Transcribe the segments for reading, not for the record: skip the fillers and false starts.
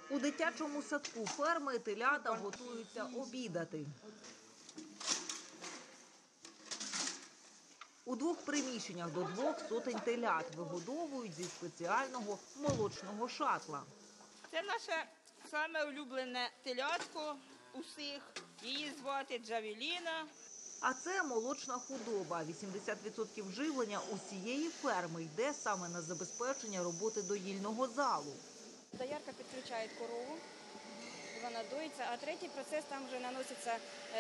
У дитячому садку ферми телята готуються обідати. У двох приміщеннях до 200 телят вигодовують зі спеціального молочного шатла. Це наше саме улюблене телятко усіх. Її звати Джавеліна. А це молочна худоба. 80% живлення усієї ферми йде саме на забезпечення роботи доїльного залу. Доярка підключає корову, вона доїться, а третій процес там вже наноситься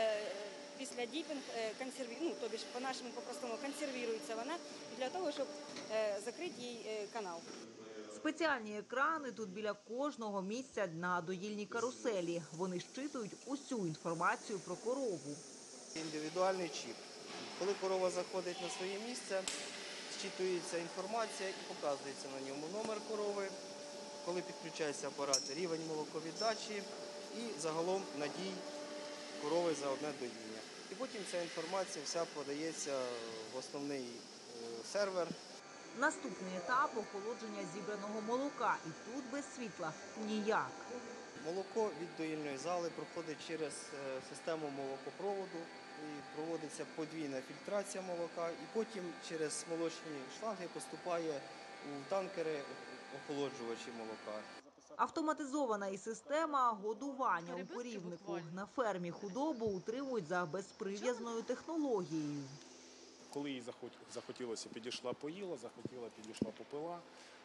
після діпінг, тобто по-нашому по-простому консервується вона для того, щоб закрити їй канал. Спеціальні екрани тут біля кожного місця на доїльній каруселі. Вони щитують усю інформацію про корову. Індивідуальний чіп. Коли корова заходить на своє місце, зчитується інформація і показується на ньому номер корови, коли підключається апарат, рівень молоковіддачі і загалом надій корови за одне доїння. І потім ця інформація вся подається в основний сервер. Наступний етап – охолодження зібраного молока. І тут без світла ніяк. Молоко від доїльної зали проходить через систему молокопроводу, і проводиться подвійна фільтрація молока, і потім через молочні шланги поступає у танкери охолоджувачі молока. Автоматизована і система годування у корівнику. На фермі худобу утримують за безприв'язною технологією. Коли їй захотілося, підійшла поїла, захотіла, підійшла попила.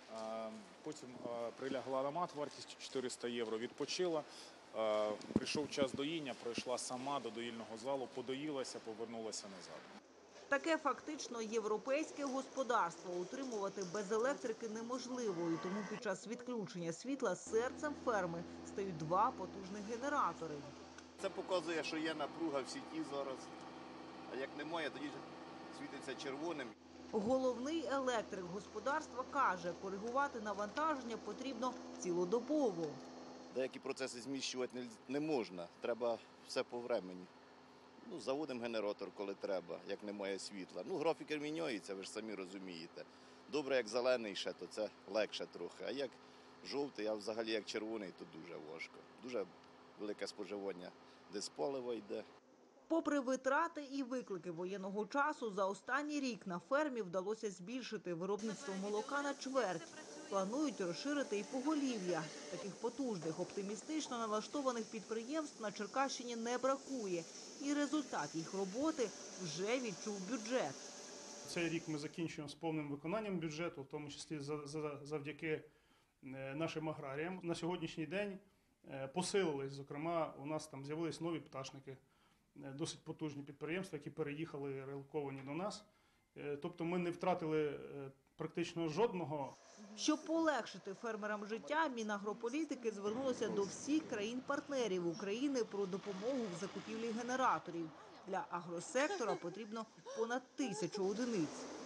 Потім прилягла на мат, вартість 400 євро, відпочила. Прийшов час доїння, пройшла сама до доїльного залу, подоїлася, повернулася назад. Таке фактично європейське господарство утримувати без електрики неможливо. І тому під час відключення світла серцем ферми стають два потужних генератори. Це показує, що є напруга в сіті зараз, а як немає, тоді світиться червоним. Головний електрик господарства каже, коригувати навантаження потрібно цілодобово. Деякі процеси зміщувати не можна, треба все по времені. Заводимо генератор, коли треба, як немає світла. Графіки міняються, ви ж самі розумієте. Добре, як зелений ще, то це легше трохи, а як жовтий, а взагалі як червоний, то дуже важко. Дуже велике споживання диспалива йде. Попри витрати і виклики воєнного часу, за останній рік на фермі вдалося збільшити виробництво молока на чверть. Планують розширити і поголів'я. Таких потужних, оптимістично налаштованих підприємств на Черкащині не бракує. І результат їх роботи вже відчув бюджет. Цей рік ми закінчуємо з повним виконанням бюджету, в тому числі завдяки нашим аграріям. На сьогоднішній день посилились, зокрема, у нас там з'явились нові пташники, досить потужні підприємства, які переїхали, релоковані до нас. Тобто ми не втратили практично жодного. Щоб полегшити фермерам життя, Мінагрополітики звернулося до всіх країн-партнерів України про допомогу в закупівлі генераторів. Для агросектора потрібно понад 1000 одиниць.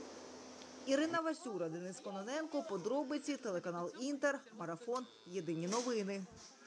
Ірина Васюра, Денис Кононенко, подробиці, телеканал Інтер, Марафон, Єдині новини.